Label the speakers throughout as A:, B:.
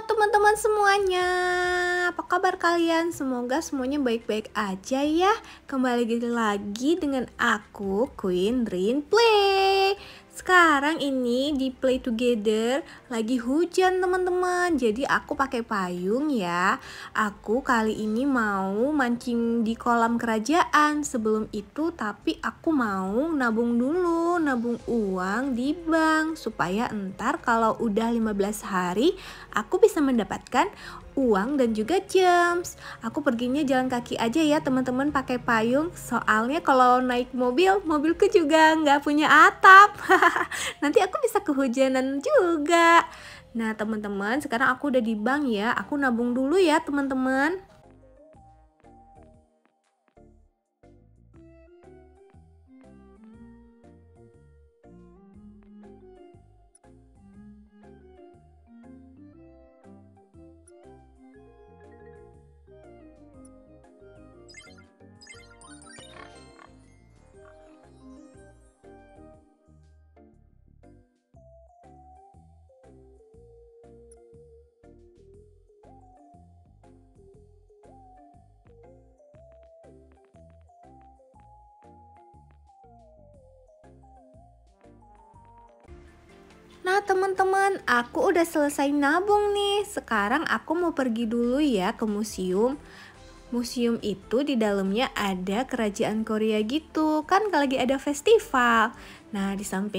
A: teman-teman semuanya, apa kabar kalian? Semoga semuanya baik-baik aja ya. Kembali lagi dengan aku, Queen Rin Play. Sekarang ini di Play Together lagi hujan teman-teman, jadi aku pakai payung ya. Aku kali ini mau mancing di kolam kerajaan. Sebelum itu tapi aku mau nabung dulu, nabung uang di bank supaya entar kalau udah 15 hari aku bisa mendapatkan uang dan juga gems. Aku perginya jalan kaki aja ya teman-teman, pakai payung. Soalnya kalau naik mobilku juga nggak punya atap. Nanti aku bisa kehujanan juga. Nah teman-teman, sekarang aku udah di bank ya. Aku nabung dulu ya teman-teman. Nah teman-teman, aku udah selesai nabung nih. Sekarang aku mau pergi dulu ya ke museum. Museum itu di dalamnya ada kerajaan Korea gitu. Kan lagi ada festival. Nah,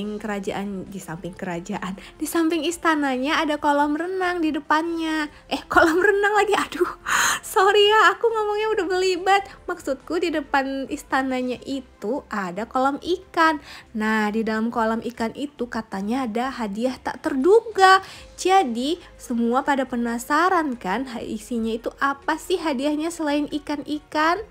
A: di samping istananya ada kolam renang di depannya. Kolam renang lagi. Aduh. Sorry ya, aku ngomongnya udah belibet. Maksudku di depan istananya itu ada kolam ikan. Nah, di dalam kolam ikan itu katanya ada hadiah tak terduga. Jadi, semua pada penasaran kan isinya itu apa sih hadiahnya selain ikan-ikan?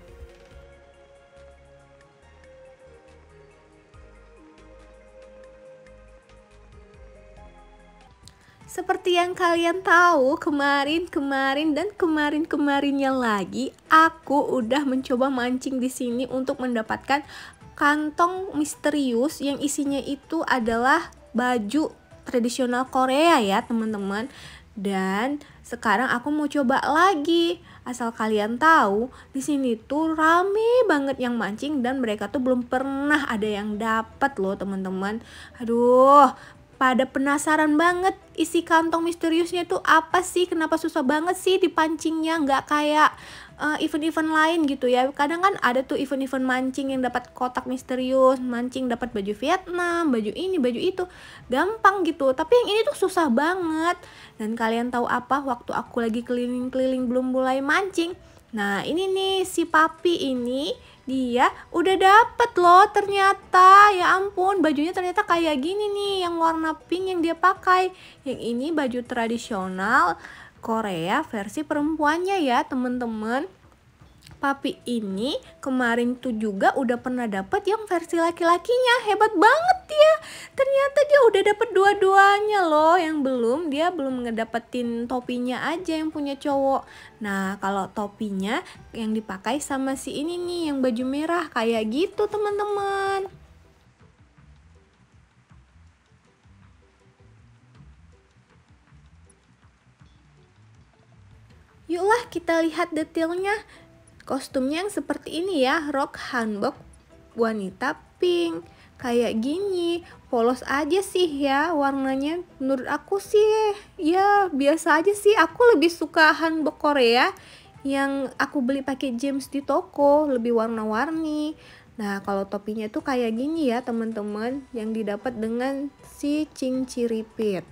A: Seperti yang kalian tahu, kemarin-kemarinnya lagi, aku udah mencoba mancing di sini untuk mendapatkan kantong misterius yang isinya itu adalah baju tradisional Korea ya, teman-teman. Dan sekarang aku mau coba lagi. Asal kalian tahu, di sini tuh rame banget yang mancing dan mereka tuh belum pernah ada yang dapat loh, teman-teman. Aduh, pada penasaran banget isi kantong misteriusnya itu apa sih? Kenapa susah banget sih dipancingnya? Nggak kayak event-event lain gitu ya. Kadang kan ada tuh event-event mancing yang dapat kotak misterius, mancing dapat baju Vietnam, baju ini, baju itu. Gampang gitu. Tapi yang ini tuh susah banget. Dan kalian tahu apa? Waktu aku lagi keliling-keliling belum mulai mancing. Nah, ini nih si Papi ini dia udah dapet loh ternyata. Ya ampun, bajunya ternyata kayak gini nih yang warna pink yang dia pakai. Yang ini baju tradisional Korea versi perempuannya ya teman-teman. Papi ini kemarin tuh juga udah pernah dapet yang versi laki-lakinya. Hebat banget dia. Ternyata dia udah dapet dua-duanya loh. Yang dia belum ngedapetin topinya aja yang punya cowok. Nah, kalau topinya yang dipakai sama si ini nih yang baju merah kayak gitu teman-teman. Yuklah kita lihat detailnya. Kostumnya yang seperti ini ya, rok hanbok wanita pink. Kayak gini, polos aja sih ya warnanya. Menurut aku sih ya biasa aja sih. Aku lebih suka hanbok Korea yang aku beli pakai James di toko, lebih warna-warni. Nah, kalau topinya tuh kayak gini ya teman-teman, yang didapat dengan si Ching Ciripit.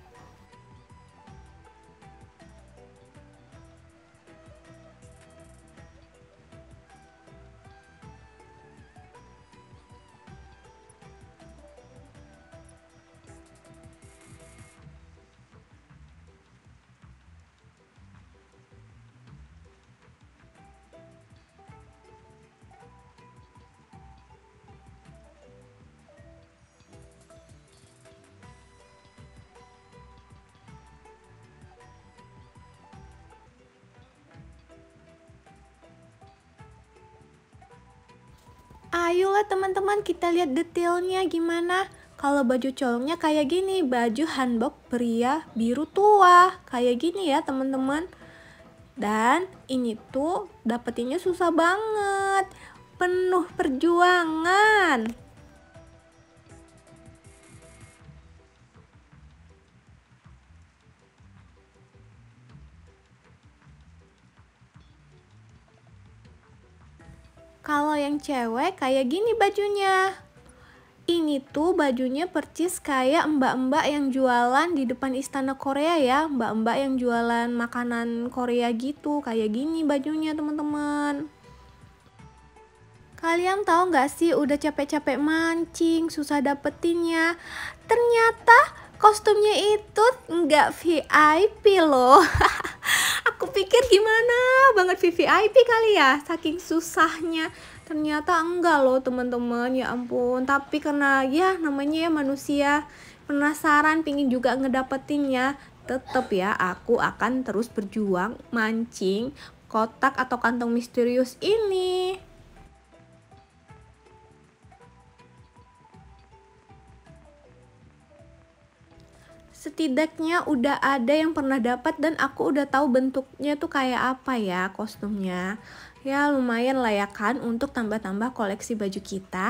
A: Ayolah teman-teman kita lihat detailnya gimana. Kalau baju colongnya kayak gini, baju hanbok pria biru tua. Kayak gini ya teman-teman. Dan ini tuh dapetinnya susah banget. Penuh perjuangan. Kalau yang cewek kayak gini bajunya. Ini tuh bajunya percis kayak mbak-mbak yang jualan di depan istana Korea ya. Mbak-mbak yang jualan makanan Korea gitu. Kayak gini bajunya teman-teman. Kalian tahu nggak sih udah capek-capek mancing, susah dapetinnya. Ternyata kostumnya itu nggak VIP loh. Aku pikir gimana banget VIP kali ya, saking susahnya. Ternyata enggak loh teman-teman, ya ampun. Tapi karena ya namanya ya manusia penasaran, pingin juga ngedapetinnya. Tetep ya aku akan terus berjuang mancing kotak atau kantong misterius ini. Setidaknya udah ada yang pernah dapat dan aku udah tahu bentuknya tuh kayak apa ya kostumnya. Ya lumayan lah ya kan untuk tambah-tambah koleksi baju kita.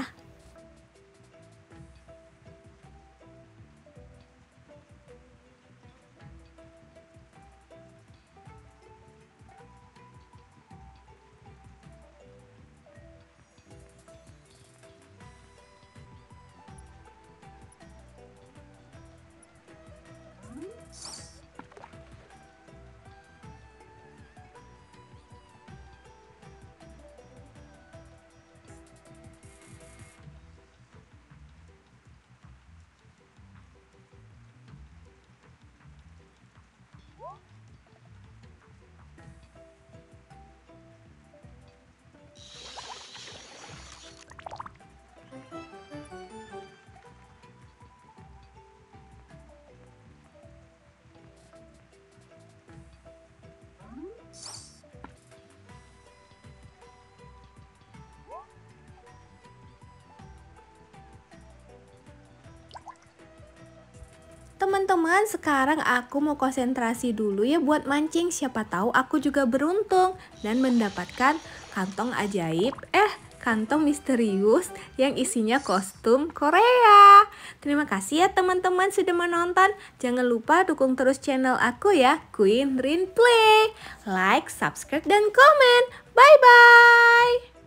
A: Teman-teman, sekarang aku mau konsentrasi dulu ya buat mancing. Siapa tahu aku juga beruntung dan mendapatkan kantong ajaib, kantong misterius yang isinya kostum Korea. Terima kasih ya teman-teman sudah menonton. Jangan lupa dukung terus channel aku ya, Queen Rin Play. Like, subscribe, dan komen. Bye-bye.